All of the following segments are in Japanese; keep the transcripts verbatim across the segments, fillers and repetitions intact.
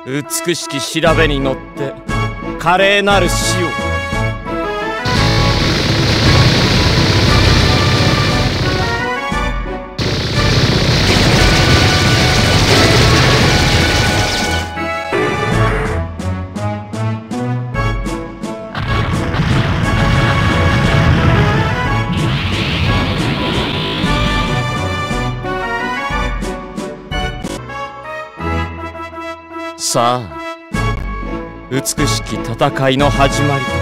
美しき調べに乗って華麗なる死を。さあ、美しき戦いの始まりだ。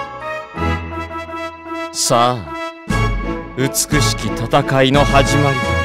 さあ、美しき戦いの始まりだ。